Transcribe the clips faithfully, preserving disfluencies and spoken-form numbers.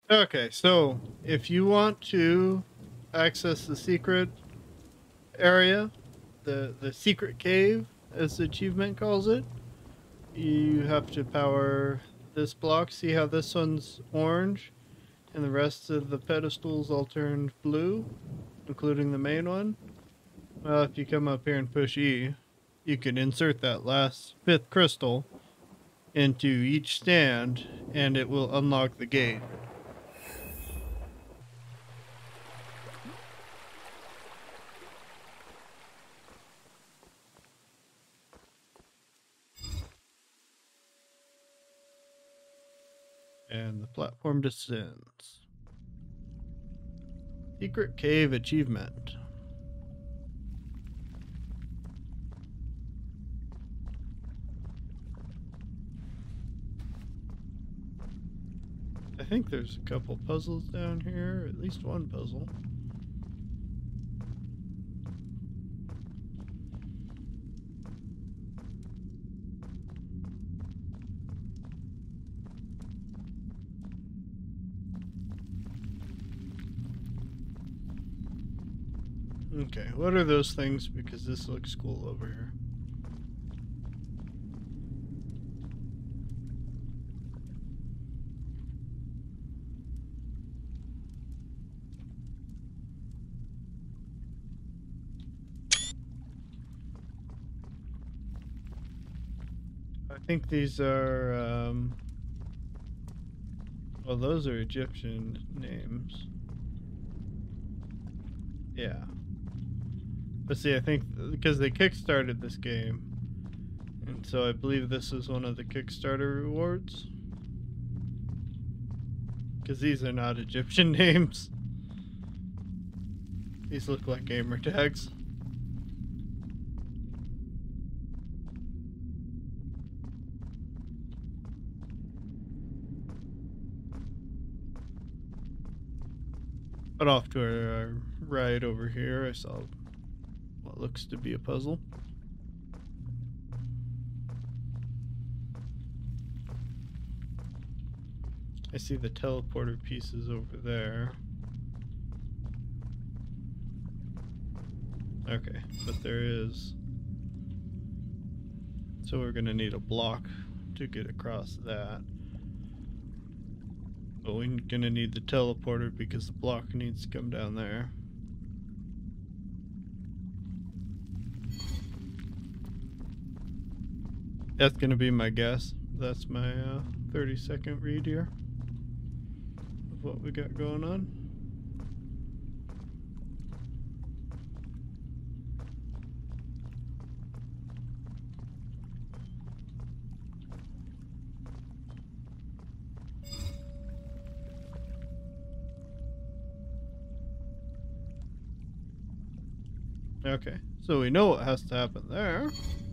Okay, so if you want to access the secret area, the the secret cave, as the achievement calls it, you have to power this block. See how this one's orange, and the rest of the pedestals all turned blue, including the main one? Well, if you come up here and push E, you can insert that last fifth crystal into each stand, and it will unlock the gate. And the platform descends. Secret cave achievement. I think there's a couple puzzles down here, at least one puzzle. Okay, what are those things? Because this looks cool over here. I think these are, um, well, those are Egyptian names. Yeah. But see, I think because they kickstarted this game, and so I believe this is one of the Kickstarter rewards. Because these are not Egyptian names. These look like gamer tags. But off to our right over here, I saw what looks to be a puzzle. I see the teleporter pieces over there. Okay, but there is... So we're gonna need a block to get across that. But we're gonna need the teleporter because the block needs to come down there. That's gonna be my guess. That's my uh, thirty second read here of what we got going on. Okay, so we know what has to happen there.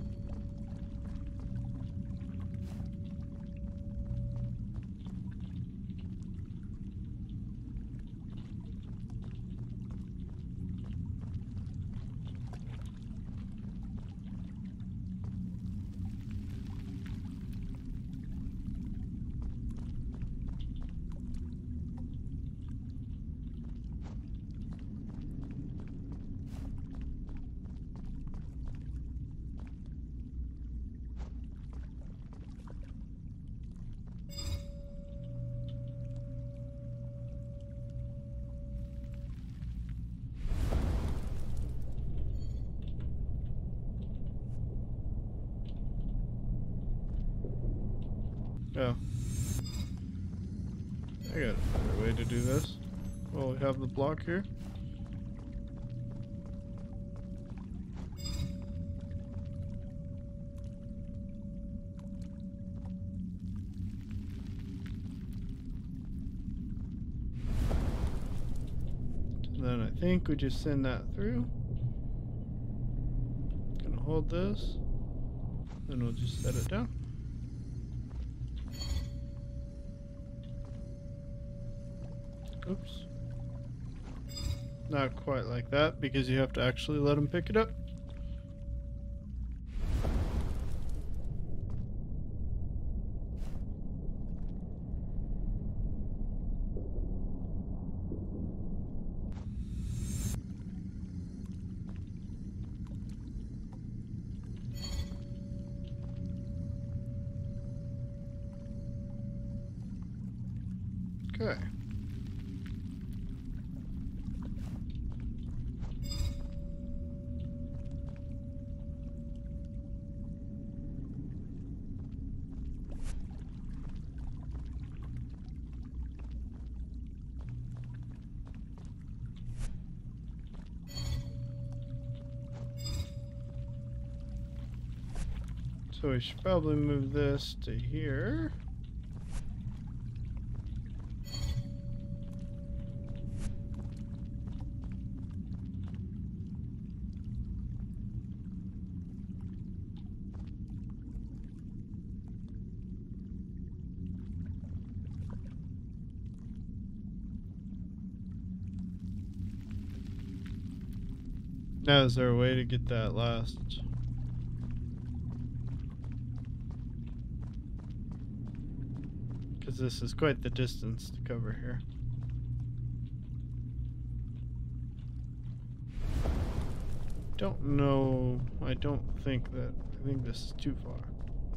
Oh. I got a better way to do this. Well, we have the block here. And then I think we just send that through. Gonna hold this. Then we'll just set it down. Oops. Not quite like that, because you have to actually let him pick it up. Okay. So we should probably move this to here. Now, is there a way to get that last? Because this is quite the distance to cover here. Don't know. I don't think that. I think this is too far.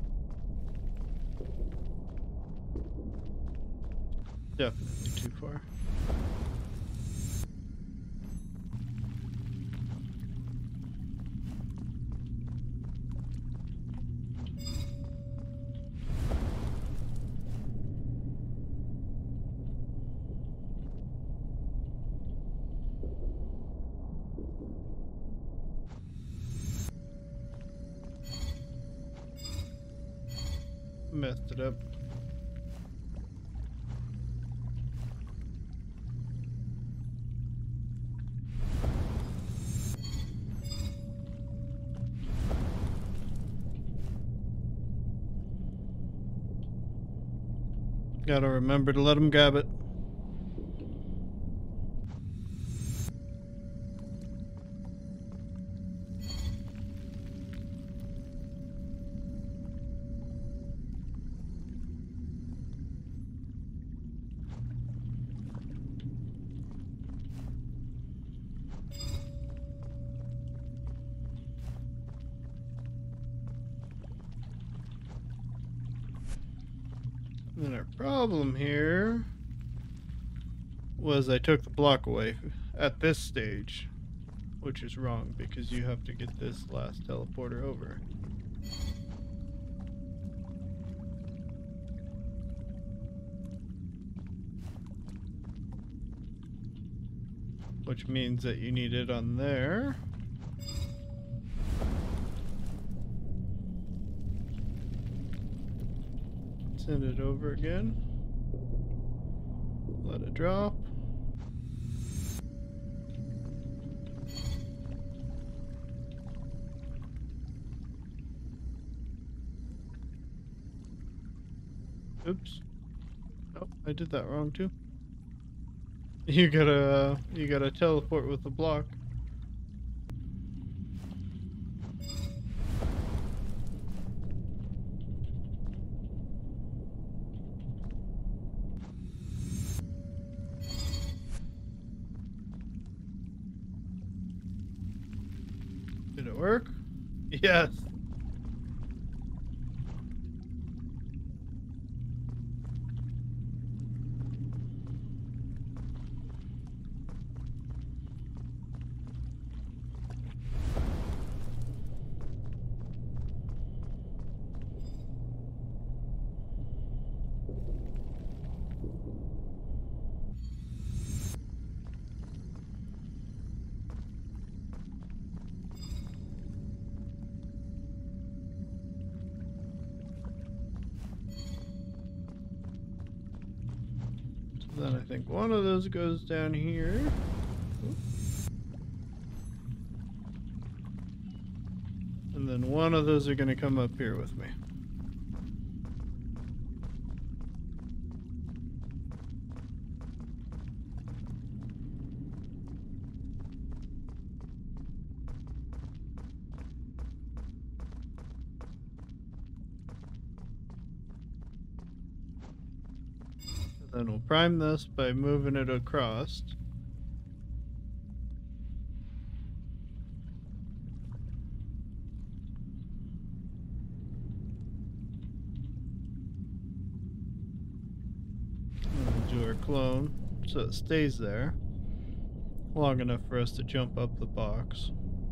Definitely too far. Messed it up. Gotta remember to let him grab it. And our problem here was I took the block away at this stage, which is wrong because you have to get this last teleporter over. Which means that you need it on there. Send it over again. Let it drop. Oops. Oh, I did that wrong too. You gotta, you gotta teleport with the block. Did it work? Yes. Then I think one of those goes down here. And then one of those are going to come up here with me. Then we'll prime this by moving it across. And we'll do our clone so it stays there long enough for us to jump up the box.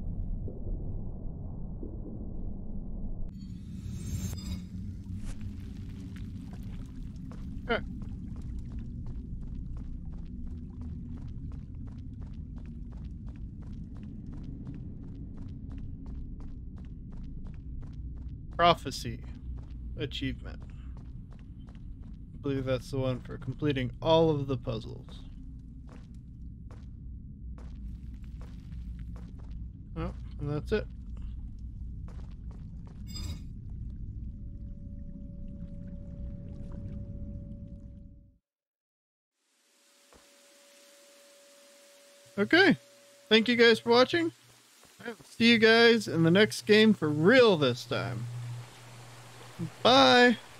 Okay. Prophecy achievement. I believe that's the one for completing all of the puzzles. Oh, and that's it. Okay. Thank you guys for watching. I'll see you guys in the next game for real this time. Bye.